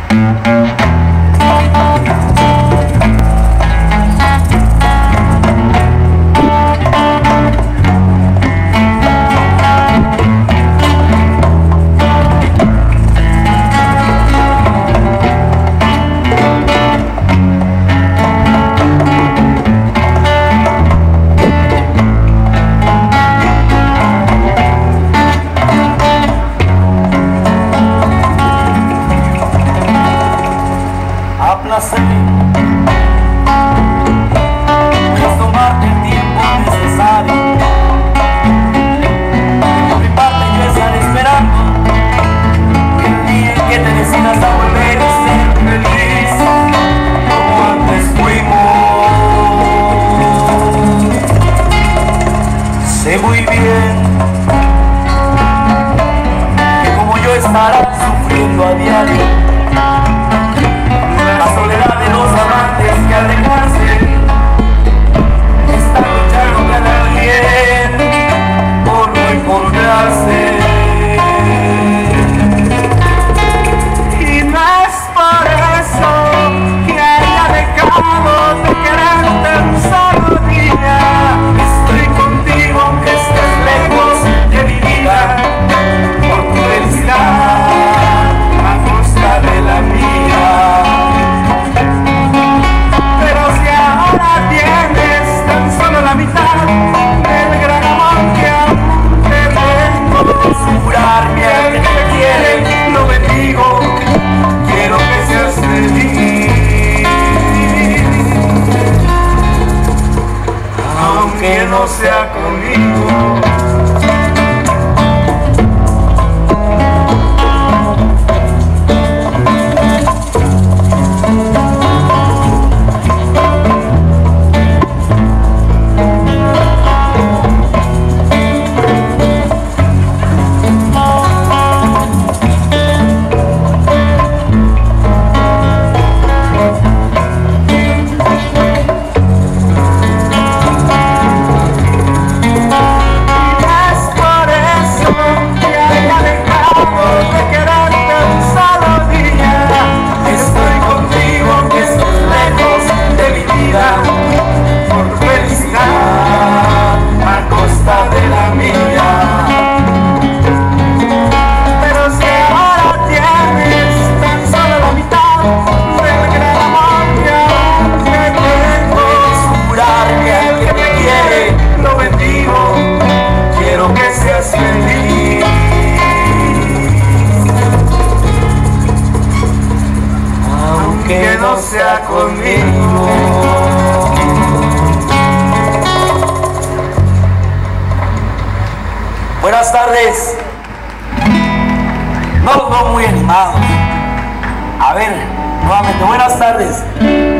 Es tomarte el tiempo necesario. Por mi parte yo estaré esperando el día en que te decidas a volver a ser feliz como antes fuimos. Sé muy bien que como yo estarás sufriendo a diario la soledad de los amantes que al dejarse están luchando cada quien por no encontrarse. Y no es por eso que haya dejado de quererte un solo día. Estoy contigo aunque estés lejos de mi vida, por tu felicidad a costa de la mía. La mitad del gran amor que aún te tengo. Jurarme a que te quiere, lo bendigo. Quiero que seas feliz, aunque no sea conmigo. Que no sea conmigo. Buenas tardes. No los veo muy animados. A ver, nuevamente, buenas tardes.